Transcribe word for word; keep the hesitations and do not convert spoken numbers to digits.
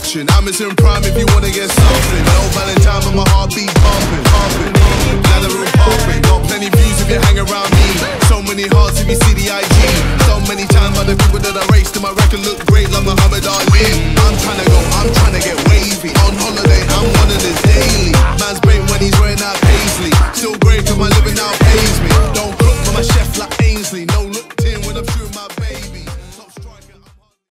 function. I'm in prime if you wanna get something. No Valentine but my heartbeat pumping, pumping. Gather room pumping. Got plenty views if you hang around me. So many hearts if you see the I G. So many times by the people that I raced, and my record look great like Muhammad Ali. I'm tryna go, I'm tryna get way